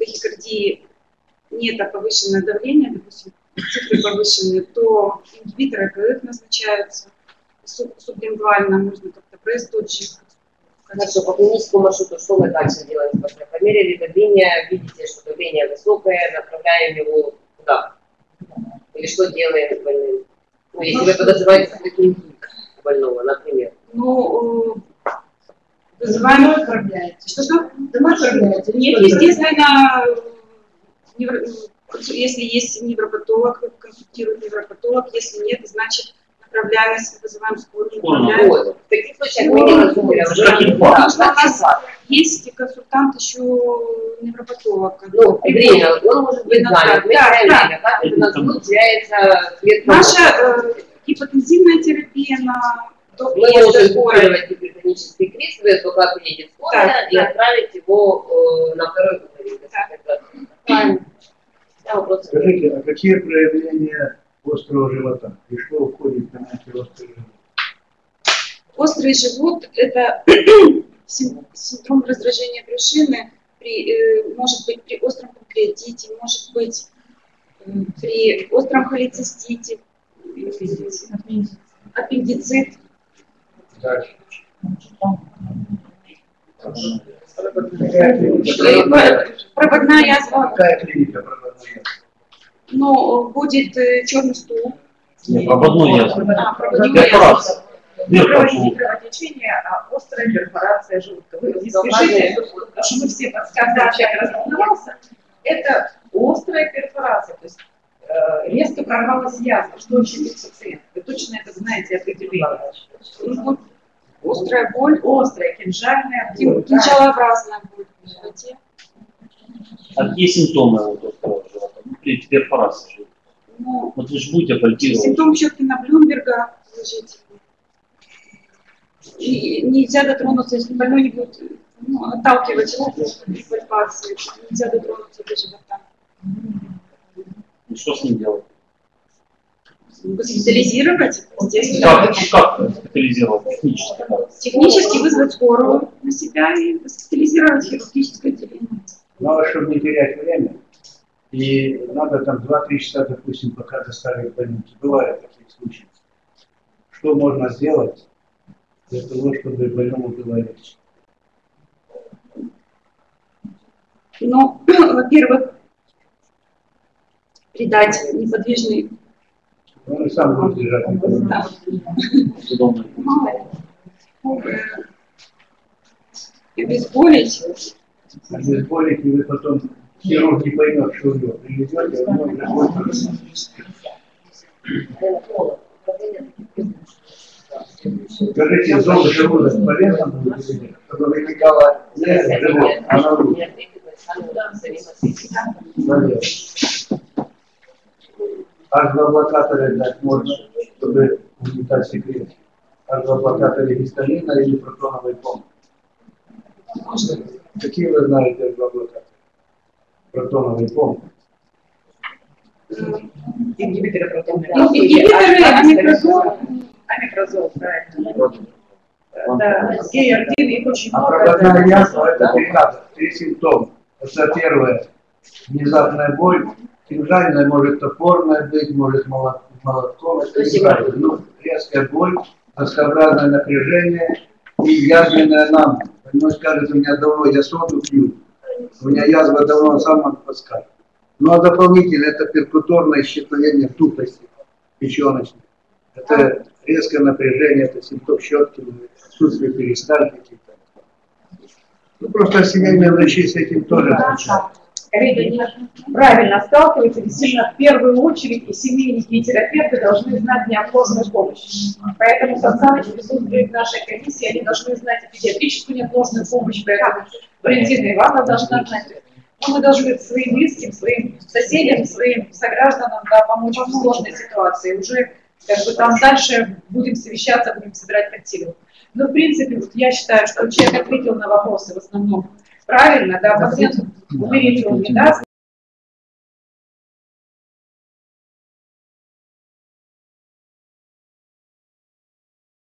тахикардии нет, а повышенное давление, допустим, цифры повышенные, то ингибиторы АКФ назначаются сублингвально, можно как-то пресс тот же. Хорошо, по клиническому маршруту что мы дальше делаем? Померили давление, видите, что давление высокое, направляем его куда? Или что делаем с больным? Ну, если вы подозреваете инсульт больного, например. Ну, вызываем... Что-что? Нет, естественно, если есть невропатолог, консультирует невропатолог, если нет, значит направляем, если вызываем скорую. В таких случаях мы не разумеем. Потому что у нас есть консультант еще невропатолог. Ну, время, он может быть занят. Да. Как это у нас получается? Наша гипотензивная терапия на мы можем скорировать гипертонический криз, пока приедет скорая, и отправить его на второй уровень. Правильно. Скажите, а какие проявления острого живота? И что входит в понятие острый живот? Острый живот – это синдром раздражения брюшины, может быть при остром панкреатите, может быть при остром холецистите, аппендицит. Дальше. Проводная язва. Какая клиника проводная? Ну, будет черный стул. Проводной язва. Проводная язва. Не проводите кровотечение, а острая перфорация желудка. Вы не спешите, потому что мы все подсказали, человек разволновался. Это острая перфорация, то есть резко прорвалась язва. Что ощутит пациент? Вы точно это знаете определение. Острая боль. Острая, кинжальная боль. Кинжалообразная боль в животе. А какие симптомы острого живота? При перфорации желудка? Ну, вот вы же будете пальпировать. Симптом Щеткина-Блюмберга положительный. И нельзя дотронуться, если больной не будет отталкивать руку при пальпации, нельзя дотронуться до живота. И что с ним делать? Госпитализировать, естественно. Как госпитализировать технически? Технически вызвать скорую на себя и госпитализировать хирургическое отделение. Надо, чтобы не терять время. И надо там 2-3 часа, допустим, пока доставить в больницу. Бывают такие случаи. Что можно сделать для того, чтобы больному было легче? Ну, во-первых, придать неподвижный. Он и сам будет лежать. Обезболить. Обезболить, и вы потом хирург не поймет, что у него. Привезете, а у него скажите, зону желудок полезно будет или нет? Чтобы вытекало не живот, а наружу. Альфа-блокаторы дать можно, чтобы угнетать секрет. Альфа-блокаторы гистамина или протоновой помпы. Какие вы знаете альфа-блокаторы? Протоновой помпы. Ингибиторы протоновой. Ингибиторы, амипрозол, правильно. Да, Гей-1, их очень А много. проводная язва – это приказ, 3 симптома. Это первое, внезапная боль. Кинжальная может топорная быть, может молотком. Это неправильно. Ну, резкая боль, доскообразное напряжение и язвенная нам. Больной скажет, у меня давно, я соду пью, у меня язва давно, сам он подскажет. Ну а дополнительно это перкуторное исчезновение тупости печеночной. Это резкое напряжение, это симптом Щеткина, отсутствие перистальтики. Ну просто семейные врачи с этим тоже встречаются. Правильно сталкиваются, действительно, в первую очередь и семейники, и терапевты должны знать неотложную помощь. Поэтому Сан Саныч присутствует в нашей комиссии, они должны знать и педиатрическую неотложную помощь, поэтому Валентина Ивановна должна знать. Но мы должны своим близким, своим соседям, своим согражданам помочь в сложной ситуации. Уже как бы там дальше будем совещаться, будем собирать коллективы. Но в принципе, я считаю, что человек ответил на вопросы в основном правильно, да, пациент умерил, да,